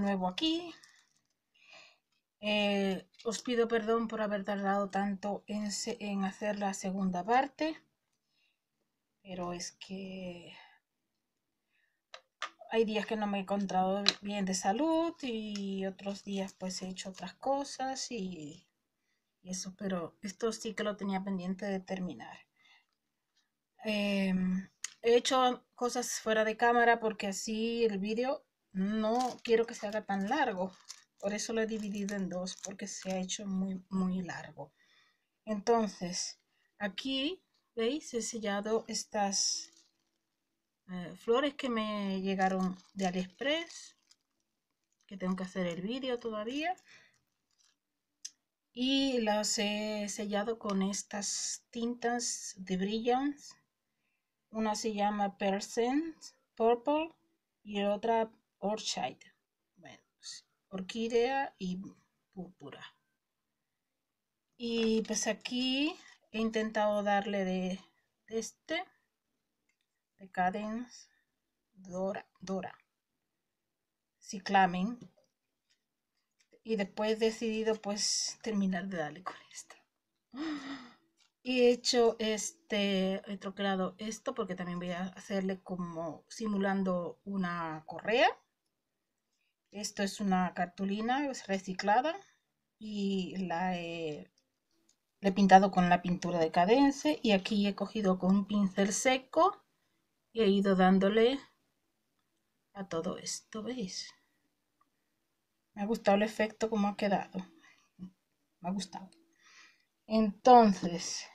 nuevo aquí. Os pido perdón por haber tardado tanto en hacer la segunda parte, pero es que hay días que no me he encontrado bien de salud y otros días pues he hecho otras cosas y eso, pero esto sí que lo tenía pendiente de terminar. He hecho cosas fuera de cámara porque así el vídeo no quiero que se haga tan largo. Por eso lo he dividido en dos, porque se ha hecho muy largo. Entonces, aquí, ¿veis? He sellado estas flores que me llegaron de AliExpress, que tengo que hacer el vídeo todavía. Y las he sellado con estas tintas de Brilliance. Una se llama Percent Purple y otra Orchid. Bueno, pues, orquídea y púrpura. Y pues aquí he intentado darle de Cadence Dora Cyclamen. Y después he decidido pues terminar de darle con esto. Y he hecho he troquelado esto porque también voy a hacerle como simulando una correa. Esto es una cartulina reciclada y le he pintado con la pintura de Cadence, y aquí he cogido con un pincel seco y he ido dándole a todo esto, ¿veis? Me ha gustado el efecto como ha quedado. Me ha gustado. Entonces,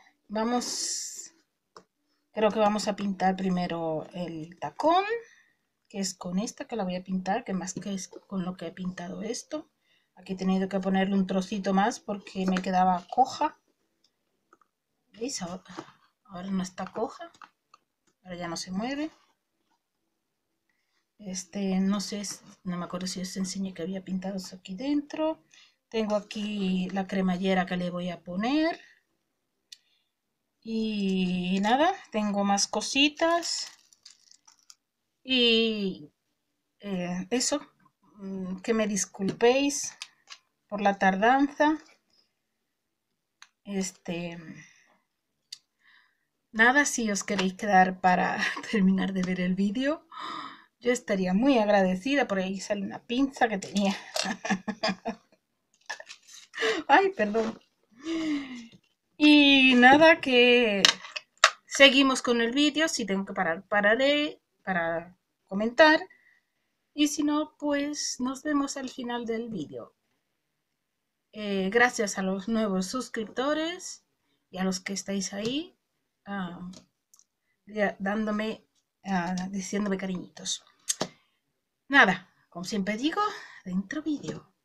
creo que vamos a pintar primero el tacón, que es con esta que la voy a pintar, que más que es con lo que he pintado esto. Aquí he tenido que ponerle un trocito más porque me quedaba coja. ¿Veis? Ahora no está coja. Ahora ya no se mueve. No sé, no me acuerdo si os enseñé que había pintado eso aquí dentro. Tengo aquí la cremallera que le voy a poner. Y nada, tengo más cositas. Y eso, que me disculpéis por la tardanza. Nada, si os queréis quedar para terminar de ver el vídeo, yo estaría muy agradecida. Por ahí sale una pinza que tenía. Ay, perdón. Y nada, que seguimos con el vídeo. Si tengo que parar, pararé para comentar. Y si no, pues nos vemos al final del vídeo. Gracias a los nuevos suscriptores y a los que estáis ahí diciéndome cariñitos. Nada, como siempre digo, dentro vídeo.